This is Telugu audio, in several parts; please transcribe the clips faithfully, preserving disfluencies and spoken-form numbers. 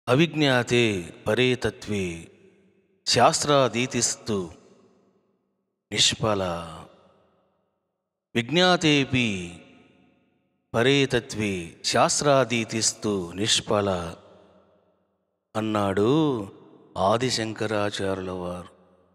అవిజ్ఞాతే పరే తత్వే శాస్త్రాదీతిస్తు నిష్ఫల. విజ్ఞాతేపి పరే తత్వే శాస్త్రాదీతిస్తు నిష్ఫల అన్నాడు ఆదిశంకరాచార్యుల వారు.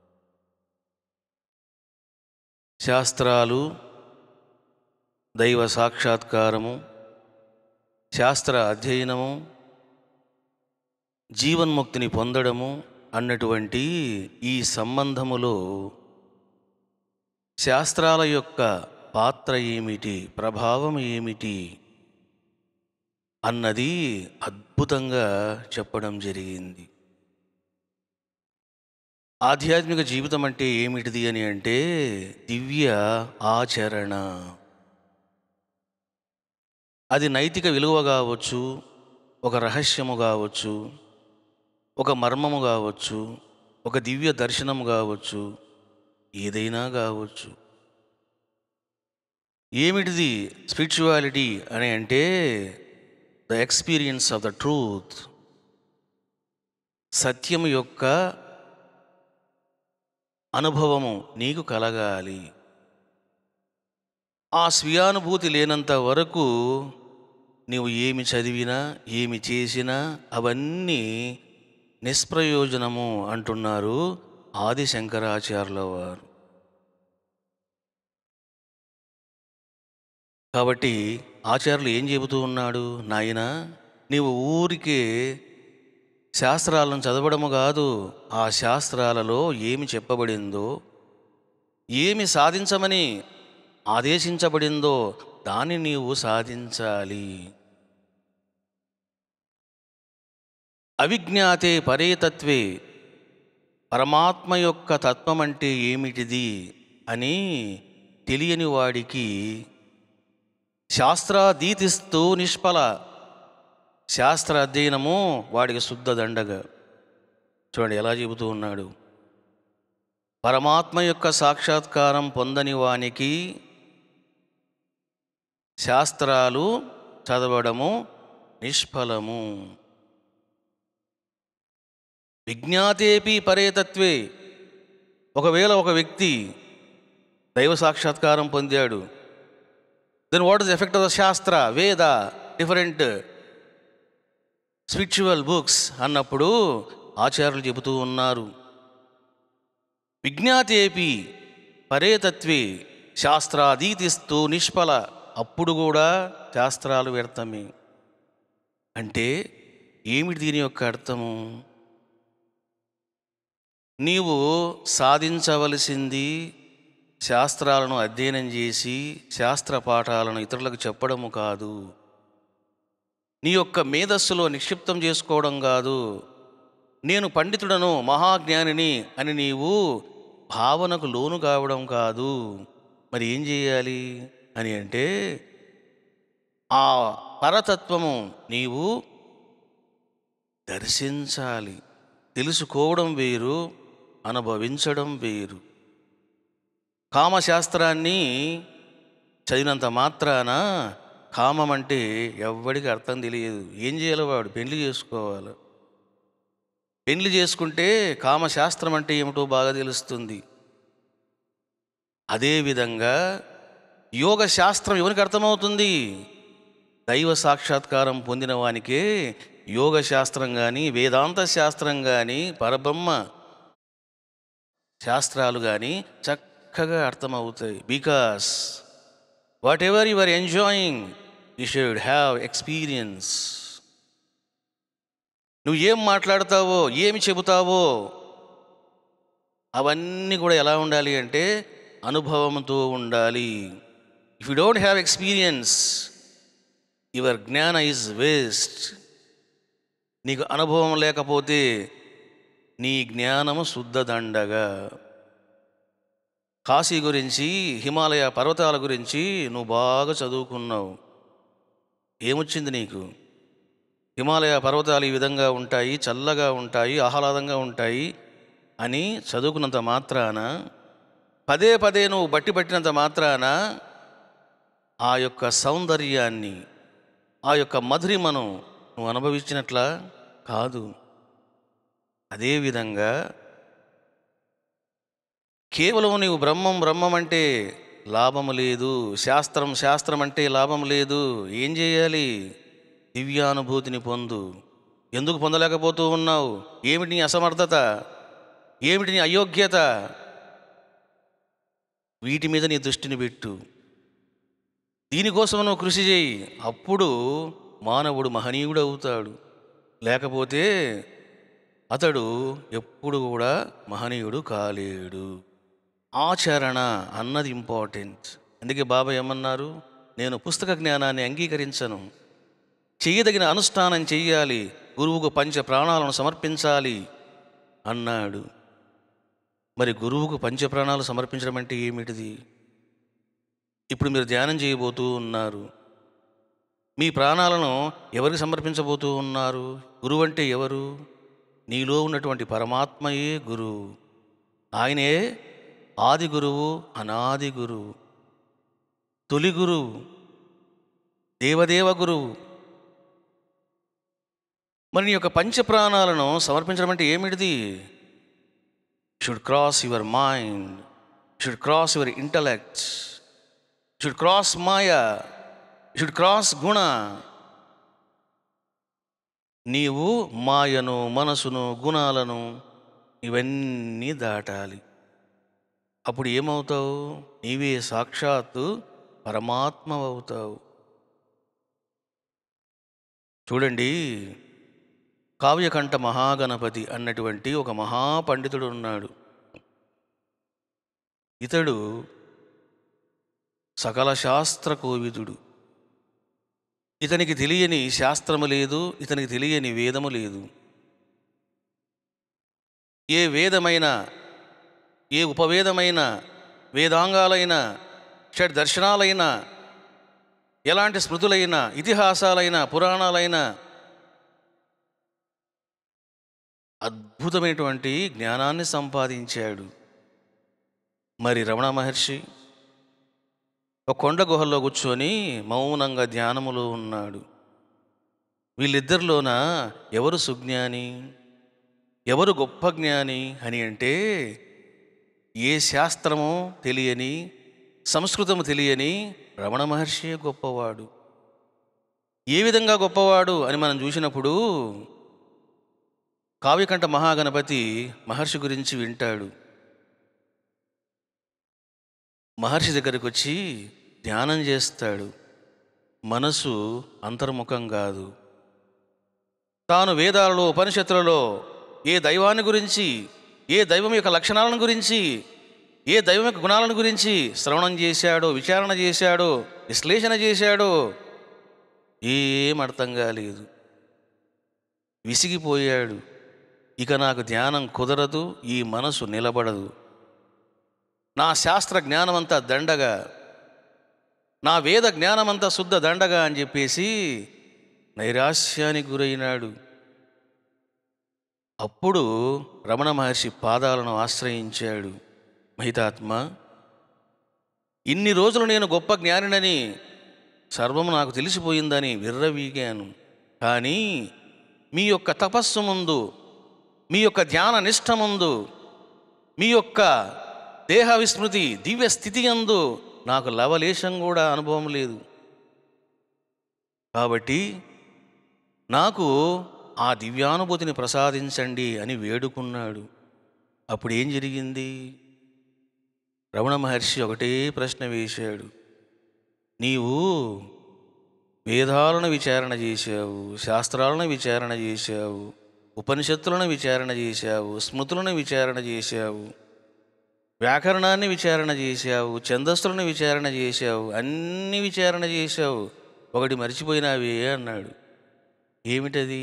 శాస్త్రాలు, దైవ సాక్షాత్కారము, శాస్త్ర అధ్యయనము, జీవన్ముక్తిని పొందడము అన్నటువంటి ఈ సంబంధములో శాస్త్రాల యొక్క పాత్ర ఏమిటి, ప్రభావం ఏమిటి అన్నది అద్భుతంగా చెప్పడం జరిగింది. ఆధ్యాత్మిక జీవితం అంటే ఏమిటిది అని అంటే దివ్య ఆచరణ. అది నైతిక విలువ కావచ్చు, ఒక రహస్యము కావచ్చు, ఒక మర్మము కావచ్చు, ఒక దివ్య దర్శనము కావచ్చు, ఏదైనా కావచ్చు. ఏమిటిది స్పిరిచువాలిటీ అని అంటే the experience of the truth. సత్యం యొక్క అనుభవము నీకు కలగాలి. ఆ స్వీయానుభూతి లేనంత వరకు నీవు ఏమి చదివినా ఏమి చేసినా అవన్నీ నిష్ప్రయోజనము అంటున్నారు ఆదిశంకరాచార్యుల వారు. కాబట్టి ఆచార్యులు ఏం చెబుతూ ఉన్నాడు, నాయనా నీవు ఊరికే శాస్త్రాలను చదవడము కాదు, ఆ శాస్త్రాలలో ఏమి చెప్పబడిందో, ఏమి సాధించమని ఆదేశించబడిందో దాన్ని నీవు సాధించాలి. అవిజ్ఞాతే పరే తత్వే, పరమాత్మ యొక్క తత్వం అంటే ఏమిటిది అని తెలియని వాడికి శాస్త్రాదీతిస్తూ నిష్ఫల. శాస్త్ర అధ్యయనము వాడికి శుద్ధ దండగా. చూడండి ఎలా చెబుతూ ఉన్నాడు. పరమాత్మ యొక్క సాక్షాత్కారం పొందని వానికి శాస్త్రాలు చదవడము నిష్ఫలము. విజ్ఞాతేపి పరే తత్వే, ఒకవేళ ఒక వ్యక్తి దైవ సాక్షాత్కారం పొందాడు, then what is the effect of the shastra Veda different spiritual books అన్నప్పుడు ఆచార్యులు చెబుతూ ఉన్నారు, విజ్ఞాతేపి పరే తత్వే శాస్త్రాదీతిస్తూ నిష్ఫల. అప్పుడు కూడా శాస్త్రాలు వ్యర్థమే. అంటే ఏమిటి దీని యొక్క అర్థము? నీవు సాధించవలసింది శాస్త్రాలను అధ్యయనం చేసి శాస్త్ర పాఠాలను ఇతరులకు చెప్పడము కాదు, నీ యొక్క మేధస్సులో నిక్షిప్తం చేసుకోవడం కాదు, నేను పండితుడను మహాజ్ఞానిని అని నీవు భావనకు లోను కావడం కాదు. మరి ఏం చేయాలి అని అంటే ఆ పరతత్వము నీవు దర్శించాలి. తెలుసుకోవడం వేరు, అనుభవించడం వేరు. కామశాస్త్రాన్ని చదివినంత మాత్రాన కామం అంటే ఎవ్వడికి అర్థం తెలియదు. ఏం చేయాలి? వాడు పెళ్లి చేసుకోవాలి. పెళ్లి చేసుకుంటే కామశాస్త్రం అంటే ఏమిటో బాగా తెలుస్తుంది. అదేవిధంగా యోగ శాస్త్రం ఎవరికి అర్థమవుతుంది? దైవ సాక్షాత్కారం పొందిన వానికే యోగ శాస్త్రం కానీ, వేదాంత శాస్త్రం కానీ, పరబ్రహ్మ శాస్త్రాలు కానీ చక్కగా అర్థమవుతాయి. Because whatever you are enjoying you should have experience. నువ్వు ఏం మాట్లాడతావో, ఏమి చెబుతావో అవన్నీ కూడా ఎలా ఉండాలి అంటే అనుభవంతో ఉండాలి. If you don't have experience your jnana is waste. నీకు అనుభవం లేకపోతే నీ జ్ఞానము శుద్ధ దండగా. కాశీ గురించి, హిమాలయ పర్వతాల గురించి నువ్వు బాగా చదువుకున్నావు, ఏమొచ్చింది నీకు? హిమాలయ పర్వతాలు ఈ విధంగా ఉంటాయి, చల్లగా ఉంటాయి, ఆహ్లాదంగా ఉంటాయి అని చదువుకున్నంత మాత్రాన, పదే పదే నువ్వు బట్టి పట్టినంత మాత్రాన ఆ యొక్క సౌందర్యాన్ని, ఆ యొక్క మధురిమను నువ్వు అనుభవించినట్లా కాదు. అదేవిధంగా కేవలం నీవు బ్రహ్మం బ్రహ్మం అంటే లాభం లేదు, శాస్త్రం శాస్త్రం అంటే లాభం లేదు. ఏం చేయాలి? దివ్యానుభూతిని పొందు. ఎందుకు పొందలేకపోతూ ఉన్నావు? ఏమిటి నీ అసమర్థత? ఏమిటి నీ అయోగ్యత? వీటి మీద నీ దృష్టిని పెట్టు. దీనికోసం నువ్వు కృషి చేయి. అప్పుడు మానవుడు మహనీయుడు అవుతాడు. లేకపోతే అతడు ఎప్పుడు కూడా మహనీయుడు కాలేడు. ఆచరణ అన్నది ఇంపార్టెంట్. అందుకే బాబా ఏమన్నారు? నేను పుస్తక జ్ఞానాన్ని అంగీకరించను, చెయ్యదగిన అనుష్ఠానం చెయ్యాలి, గురువుకు పంచ ప్రాణాలను సమర్పించాలి అన్నాడు. మరి గురువుకు పంచప్రాణాలు సమర్పించడం అంటే ఏమిటిది? ఇప్పుడు మీరు ధ్యానం చేయబోతూ ఉన్నారు. మీ ప్రాణాలను ఎవరికి సమర్పించబోతూ ఉన్నారు? గురువు అంటే ఎవరు? నీలో ఉన్నటువంటి పరమాత్మయే గురువు. ఆయనే ఆది గురువు, అనాది గురువు, తొలి గురువు, దేవదేవ గురువు. మరి నీ యొక్క పంచప్రాణాలను సమర్పించడం అంటే ఏమిటిది? Should cross your mind, should cross your intellect, should cross maya, should cross guna. నీవు మాయను, మనసును, గుణాలను ఇవన్నీ దాటాలి. అప్పుడు ఏమవుతావు? నీవే సాక్షాత్తు పరమాత్మ అవుతావు. చూడండి, కావ్యకంఠ మహాగణపతి అన్నటువంటి ఒక మహాపండితుడు ఉన్నాడు. ఇతడు సకల శాస్త్ర కోవిదుడు. ఇతనికి తెలియని శాస్త్రము లేదు, ఇతనికి తెలియని వేదము లేదు. ఏ వేదమైన, ఏ ఉపవేదమైన, వేదాంగాలైన, షడ్ దర్శనాలైన, ఎలాంటి స్మృతులైన, ఇతిహాసాలైన, పురాణాలైన అద్భుతమైనటువంటి జ్ఞానాన్ని సంపాదించాడు. మరి రమణ మహర్షి ఒక కొండ గుహల్లో కూర్చొని మౌనంగా ధ్యానములో ఉన్నాడు. వీళ్ళిద్దరిలోన ఎవరు సుజ్ఞాని, ఎవరు గొప్ప జ్ఞాని అని అంటే, ఏ శాస్త్రము తెలియని, సంస్కృతము తెలియని రమణ మహర్షియే గొప్పవాడు. ఏ విధంగా గొప్పవాడు అని మనం చూసినప్పుడు, కావ్యకంఠ మహాగణపతి మహర్షి గురించి వింటాడు. మహర్షి దగ్గరికి వచ్చి ధ్యానం చేస్తాడు. మనసు అంతర్ముఖం కాదు. తాను వేదాలలో, ఉపనిషత్తులలో ఏ దైవాన్ని గురించి, ఏ దైవం యొక్క లక్షణాలను గురించి, ఏ దైవం యొక్క గుణాలను గురించి శ్రవణం చేశాడో, విచారణ చేశాడో, విశ్లేషణ చేశాడో ఏం అర్థం కాలేదు. విసిగిపోయాడు. ఇక నాకు ధ్యానం కుదరదు, ఈ మనసు నిలబడదు, నా శాస్త్ర జ్ఞానమంతా దండగా, నా వేద జ్ఞానమంతా శుద్ధ దండగా అని చెప్పేసి నైరాశ్యానికి గురైనాడు. అప్పుడు రమణ మహర్షి పాదాలను ఆశ్రయించాడు. మహితాత్మ, ఇన్ని రోజులు నేను గొప్ప జ్ఞానినని, సర్వము నాకు తెలిసిపోయిందని విర్రవీగాను. కానీ మీ యొక్క తపస్సు ముందు, మీ యొక్క ధ్యాన నిష్ఠ ముందు, మీ యొక్క దేహ విస్మృతి దివ్య స్థితి యందు నాకు లవలేశం కూడా అనుభవం లేదు. కాబట్టి నాకు ఆ దివ్యానుభూతిని ప్రసాదించండి అని వేడుకున్నాడు. అప్పుడు ఏం జరిగింది? రమణ మహర్షి ఒకటే ప్రశ్న వేశాడు. నీవు వేదాలను విచారణ చేశావు, శాస్త్రాలను విచారణ చేశావు, ఉపనిషత్తులను విచారణ చేశావు, స్మృతులను విచారణ చేశావు, వ్యాకరణాన్ని విచారణ చేశావు, ఛందస్సులను విచారణ చేశావు, అన్ని విచారణ చేశావు, ఒకటి మర్చిపోయినావే అన్నాడు. ఏమిటది?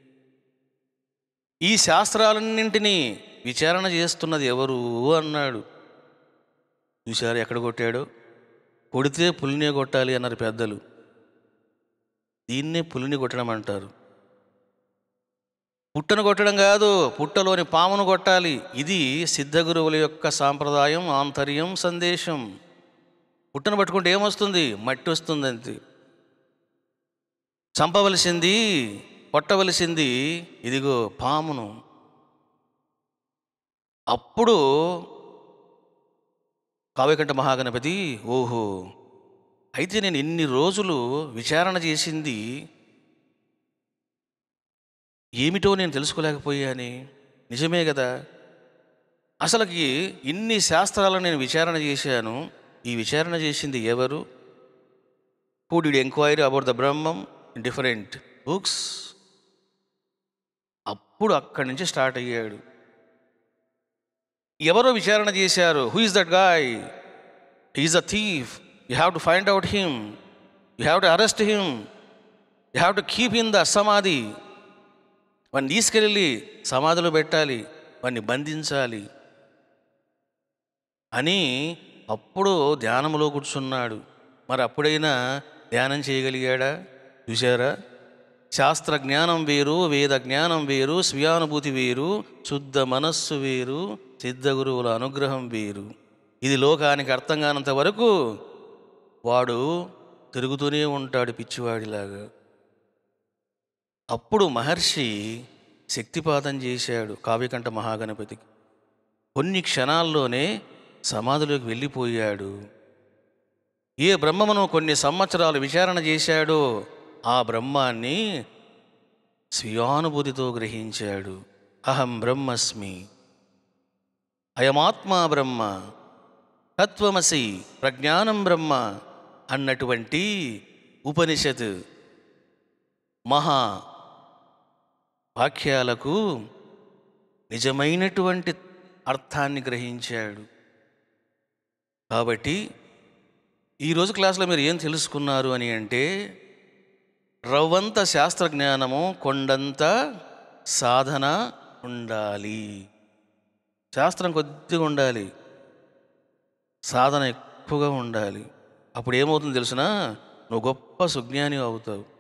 ఈ శాస్త్రాలన్నింటినీ విచారణ చేస్తున్నది ఎవరు అన్నాడు. చూశారు ఎక్కడ కొట్టాడో? కొడితే పులినే కొట్టాలి అన్నారు పెద్దలు. దీన్నే పులిని కొట్టడం అంటారు. పుట్టను కొట్టడం కాదు, పుట్టలోని పామును కొట్టాలి. ఇది సిద్ధగురువుల యొక్క సాంప్రదాయం, ఆంతర్యం, సందేశం. పుట్టను పట్టుకుంటే ఏమొస్తుంది? మట్టి వస్తుంది. అంతే. చంపవలసింది కొట్టవలసింది ఇదిగో పామును. అప్పుడు కావ్యకంఠ మహాగణపతి, ఓహో, అయితే నేను ఇన్ని రోజులు విచారణ చేసింది ఏమిటో నేను తెలుసుకోలేకపోయాని. నిజమే కదా, అసలుకి ఇన్ని శాస్త్రాలను నేను విచారణ చేశాను. ఈ విచారణ చేసింది ఎవరు? Who did enquiry about the Brahman in different books. అప్పుడు అక్కడి నుంచి స్టార్ట్ అయ్యాడు. ఎవరో విచారణ చేశారు. Who is that guy? He is a thief. You have to find out him. You have to arrest him. You have to keep in the samadhi. వాడిని తీసుకెళ్ళి సమాధిలో పెట్టాలి, వాడిని బంధించాలి అని అప్పుడు ధ్యానంలో కూర్చున్నాడు. మరి అప్పుడైనా ధ్యానం చేయగలిగాడా? చూశారా, శాస్త్ర జ్ఞానం వేరు, వేద జ్ఞానం వేరు, స్వీయానుభూతి వేరు, శుద్ధ మనస్సు వేరు, సిద్ధగురువుల అనుగ్రహం వేరు. ఇది లోకానికి అర్థం కానంత వరకు వాడు తిరుగుతూనే ఉంటాడు పిచ్చివాడిలాగా. అప్పుడు మహర్షి శక్తిపాతం చేశాడు కావ్యకంఠ మహాగణపతికి. కొన్ని క్షణాల్లోనే సమాధిలోకి వెళ్ళిపోయాడు. ఏ బ్రహ్మమును కొన్ని సంవత్సరాలు విచారణ చేశాడో ఆ బ్రహ్మాన్ని స్వీయానుభూతితో గ్రహించాడు. అహం బ్రహ్మస్మి, అయమాత్మా బ్రహ్మ, తత్వమసి, ప్రజ్ఞానం బ్రహ్మ అన్నటువంటి ఉపనిషత్ మహా వాక్యాలకు నిజమైనటువంటి అర్థాన్ని గ్రహించాడు. కాబట్టి ఈరోజు క్లాసులో మీరు ఏం తెలుసుకున్నారు అని అంటే, రవ్వంత శాస్త్రజ్ఞానము, కొండంత సాధన ఉండాలి. శాస్త్రం కొద్దిగా ఉండాలి, సాధన ఎక్కువగా ఉండాలి. అప్పుడు ఏమవుతుందో తెలుసునా, నువ్వు గొప్ప సుజ్ఞాని అవుతావు.